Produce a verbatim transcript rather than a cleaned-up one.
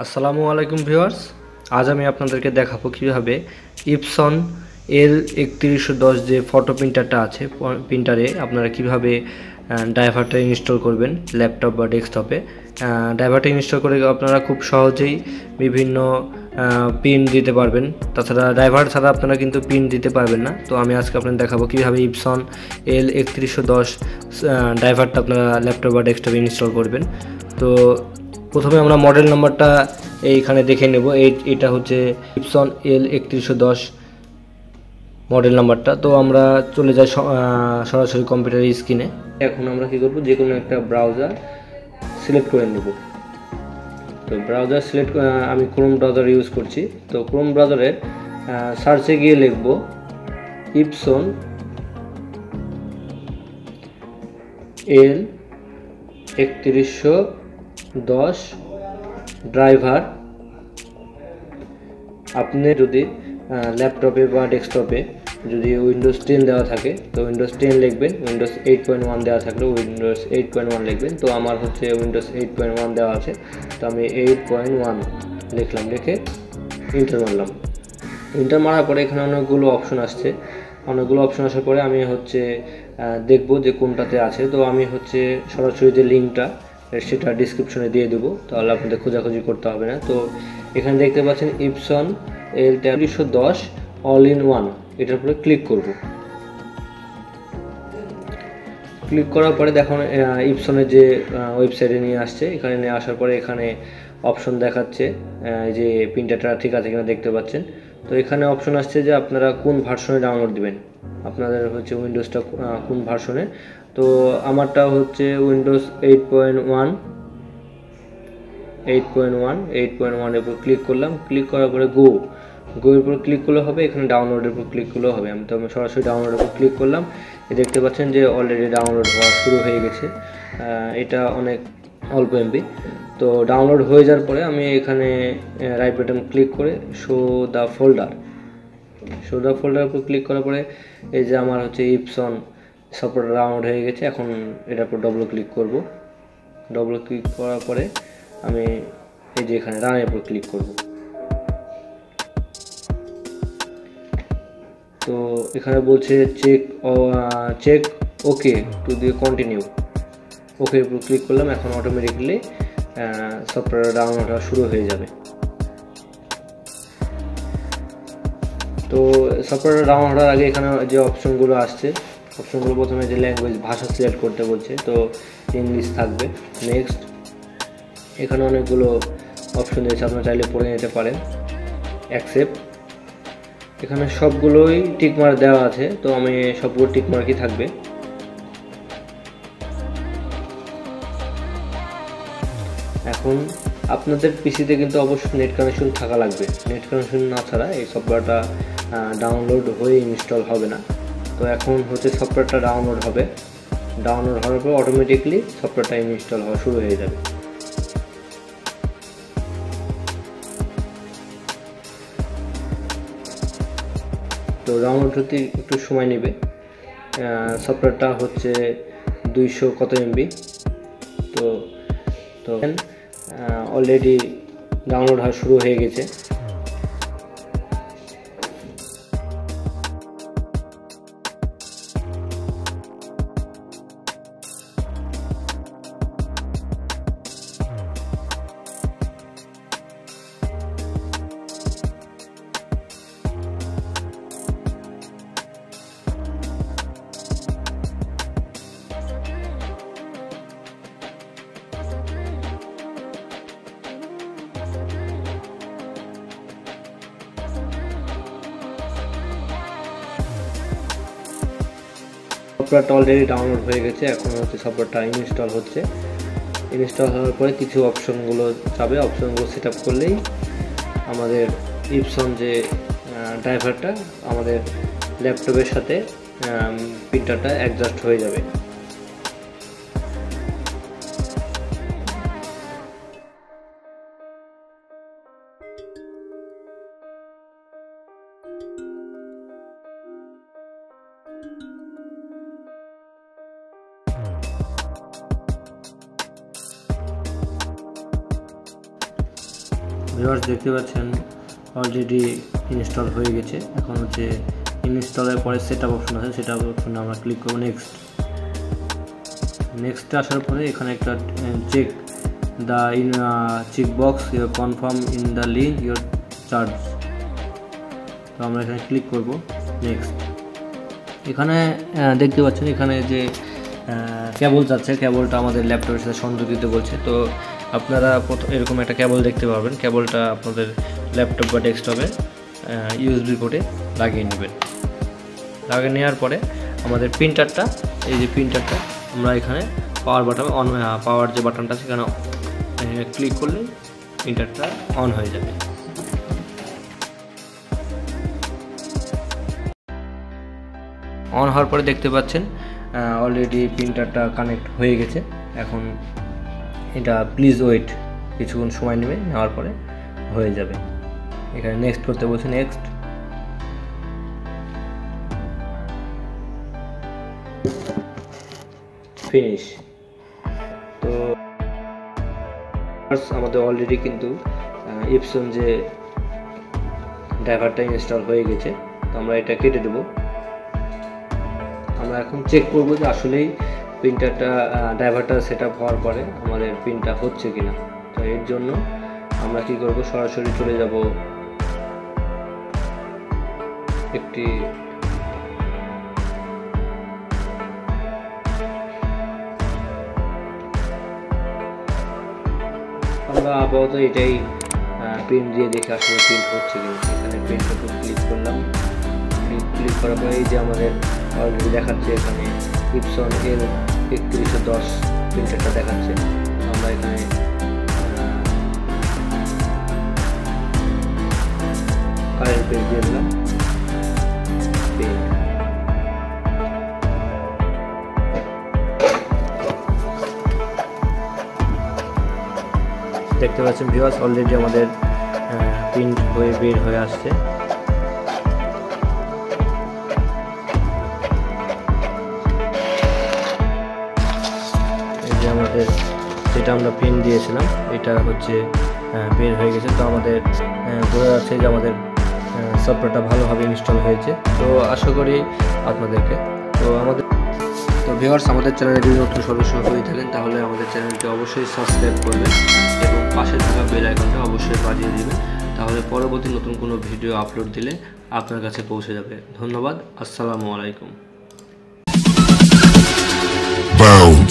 আসসালামু আলাইকুম ভিউয়ার্স, আজ আমি আপনাদেরকে দেখাবো কিভাবে ইপসন এল একত্রিশশো দশ যে ফটো প্রিন্টারটা আছে, প্রিন্টারে আপনারা কিভাবে ড্রাইভারটা ইনস্টল করবেন ল্যাপটপ বা ডেস্কটপে। ড্রাইভারটা ইনস্টল করে আপনারা খুব সহজেই বিভিন্ন পিন দিতে পারবেন। তাছাড়া ড্রাইভার ছাড়া আপনারা কিন্তু পিন দিতে পারবেন না। তো আমি আজকে আপনাদের দেখাবো কিভাবে ইপসন এল একত্রিশশো দশ ড্রাইভারটা আপনারা ল্যাপটপ বা ডেস্কটপে ইনস্টল করবেন। তো প্রথমে আমরা মডেল নাম্বারটা এইখানে দেখে নেব। এই এটা হচ্ছে ইপসন এল একত্রিশশো দশ মডেল নাম্বারটা। তো আমরা চলে যাই সরাসরি কম্পিউটার স্ক্রিনে। এখন আমরা কী করব, যে কোনো একটা ব্রাউজার সিলেক্ট করে নেব। তো ব্রাউজার সিলেক্ট আমি ক্রোম ব্রাউজার ইউজ করছি। তো ক্রোম ব্রাউজারের সার্চে গিয়ে লিখব ইপসন এল একত্রিশশো দশ ড্রাইভার। আপনি যদি ল্যাপটপে বা ডেস্কটপে যদি উইন্ডোজ টেন দেওয়া থাকে তো উইন্ডোজ টেন লিখবেন, উইন্ডোজ এইট পয়েন্ট ওয়ান দেওয়া থাকলে উইন্ডোজ এইট পয়েন্ট ওয়ান লিখবেন। তো আমার হচ্ছে উইন্ডোজ এইট পয়েন্ট ওয়ান দেওয়া আছে, তো আমি এইট পয়েন্ট ওয়ান লিখলাম, লিখে ইন্টার মারলাম। ইন্টার মারার পরে এখানে অনেকগুলো অপশন আসছে। অনেকগুলো অপশন আসার পরে আমি হচ্ছে দেখব যে কোনটাতে আছে। তো আমি হচ্ছে সরাসরি যে লিঙ্কটা সেটা ডিসক্রিপশনে দিয়ে দেবো, তাহলে আপনাদের খোঁজাখুঁজি করতে হবে না। তো এখানে দেখতে পাচ্ছেন ইপসন এল একত্রিশশো দশ অল ইন ওয়ান, এটার উপরে ক্লিক করব। ক্লিক করার পরে দেখুন ইপসনের যে ওয়েবসাইটে নিয়ে আসছে। এখানে নিয়ে আসার পরে এখানে অপশন দেখাচ্ছে যে প্রিন্টারটা ঠিক আছে কিনা দেখতে পাচ্ছেন। তো এখানে অপশন আসছে যে আপনারা কোন ভার্সনে ডাউনলোড দিবেন, আপনাদের হচ্ছে উইন্ডোজটা কোন ভার্সনে। তো আমারটা হচ্ছে Windows eight point one eight point one eight point ওয়ানের উপর ক্লিক করলাম। ক্লিক করার পরে গো গোয়ের উপর ক্লিক করলে হবে, এখানে ডাউনলোডের উপর ক্লিক করলেও হবে। আমি তো আমি সরাসরি ডাউনলোডের উপর ক্লিক করলাম। দেখতে পাচ্ছেন যে অলরেডি ডাউনলোড হওয়া শুরু হয়ে গেছে। এটা অনেক অল্প এমবি। তো ডাউনলোড হয়ে যাওয়ার পরে আমি এখানে রাইট বাটন ক্লিক করে show the folder show the folder উপর ক্লিক করার পরে এই যে আমার হচ্ছে ইপসন সফটওয়্যার ডাউনলোড হয়ে গেছে। এখন এটার উপর ডবল ক্লিক করব। ডবল ক্লিক করার পরে আমি এই যে এখানে রানের উপর ক্লিক করব। তো এখানে বলছে চেক চেক ওকে টু দিয়ে কন্টিনিউ, ওকে উপর ক্লিক করলাম। এখন অটোমেটিকলি সফটওয়্যার ডাউনলোড হওয়া শুরু হয়ে যাবে। তো সফটওয়্যার ডাউনলোড হওয়ার আগে এখানে যে অপশনগুলো আসছে, অপশনগুলো প্রথমে যে ল্যাঙ্গুয়েজ ভাষা সিলেক্ট করতে বলছে, তো ইংলিশ থাকবে। নেক্সট, এখানে অনেকগুলো অপশন দিয়েছে, আপনারা চাইলে পড়ে নিতে পারেন। অ্যাকসেপ্ট, এখানে সবগুলোই টিকমার্ক দেওয়া আছে, তো আমি সবগুলো টিকমার্কই থাকবে। এখন আপনাদের পিসিতে কিন্তু অবশ্যই নেট কানেকশন থাকা লাগবে। নেট কানেকশন না ছাড়া এই সফটওয়্যারটা ডাউনলোড হয়ে ইনস্টল হবে না। তো এখন হচ্ছে সফটওয়্যারটা ডাউনলোড হবে। ডাউনলোড হওয়ার পর অটোমেটিকলি সফটওয়্যারটা ইনস্টল হওয়া শুরু হয়ে যাবে। তো ডাউনলোড হতে একটু সময় নেবে। সফটওয়্যারটা হচ্ছে দুইশো কত এমবি। তো তো অলরেডি ডাউনলোড হওয়া শুরু হয়ে গেছে। সফটওয়্যারটা অলরেডি ডাউনলোড হয়ে গেছে। এখন হচ্ছে সফটওয়্যারটা ইনস্টল হচ্ছে। ইনস্টল হওয়ার পরে কিছু অপশনগুলো যাবে, অপশনগুলো সেট আপ করলেই আমাদের ইপসন যে ড্রাইভারটা আমাদের ল্যাপটপের সাথে প্রিন্টারটা অ্যাডজাস্ট হয়ে যাবে। ভিউয়ার্স দেখতে পাচ্ছেন অলরেডি ইনস্টল হয়ে গেছে। এখন হচ্ছে ইনস্টলের পরে সেটআপ অপশন আছে, সেটআপ অপশনে আমরা ক্লিক করব। নেক্সট নেক্সটে আসার পরে এখানে একটা check the in check box your confirm in the link your charge, তো আমরা এখানে ক্লিক করব। নেক্সট এখানে দেখতে পাচ্ছেন এখানে যে কেবল যাচ্ছে, কেবলটা আমাদের ল্যাপটপের সাথে সংযোজিত করছে। তো আপনারা এরকম একটা কেবল দেখতে পারবেন, কেবলটা আপনাদের ল্যাপটপ বা ডেস্কটপে ইউএসবি পোর্টে লাগিয়ে নেবেন। লাগিয়ে নেওয়ার পরে আমাদের প্রিন্টারটা, এই যে প্রিন্টারটা আমরা এখানে পাওয়ার বাটন অন, পাওয়ার যে বাটনটা সেখানে ক্লিক করলে প্রিন্টারটা অন হয়ে যাবে। অন হওয়ার পরে দেখতে পাচ্ছেন অলরেডি প্রিন্টারটা কানেক্ট হয়ে গেছে। এখন এটা প্লিজ ওয়েট, কিছুক্ষণ সময় নেবে, নেওয়ার পরে হয়ে যাবে। এখানে নেক্সট করতে বলছে, নেক্সট। ফিনিশ। তো আমাদের অলরেডি কিন্তু এপসন যে ড্রাইভারটা ইনস্টল হয়ে গেছে, তো আমরা এটা কেটে দেবো। আমরা এখন চেক করব যে আসলেই প্রিন্টারটা ড্রাইভারটা সেট আপ হওয়ার পরে আমাদের প্রিন্টটা হচ্ছে কিনা। তো এর জন্য আমরা কি করব, সরাসরি চলে যাব একটি আমরা আপাতত এটাই প্রিন্ট দিয়ে দেখে আসলে প্রিন্ট হচ্ছে কিনা। এখানে প্রিন্টের উপর ক্লিক করলাম। ক্লিক করার পরে এই যে আমাদের অলরেডি দেখাচ্ছে এখানে ইপসন এল একত্রিশশো দশ প্রিন্টারটা দেখাচ্ছে। আমরা এখানে কারেন্ট পেজ দিয়ে দিলাম। দেখতে পাচ্ছেন ভিউয়ার্স অলরেডি আমাদের প্রিন্ট হয়ে বের হয়ে আসছে। এই যে আমাদের যেটা আমরা প্রিন্ট দিয়েছিলাম এটা হচ্ছে বের হয়ে গেছে। তো আমাদের বোঝা যাচ্ছে যে আমাদের সফটওয়্যারটা ভালোভাবে ইনস্টল হয়েছে। তো আশা করি আপনাদেরকে, তো আমাদের তো ভিউয়ার্স আমাদের চ্যানেলে যদি নতুন সদস্য হয়ে থাকেন তাহলে আমাদের চ্যানেলটি অবশ্যই সাবস্ক্রাইব করবেন এবং পাশে থাকা বেল আইকনটা অবশ্যই বাজিয়ে দিবেন, তাহলে পরবর্তী নতুন কোনো ভিডিও আপলোড দিলে আপনার কাছে পৌঁছে যাবে। ধন্যবাদ। আসসালামু আলাইকুম।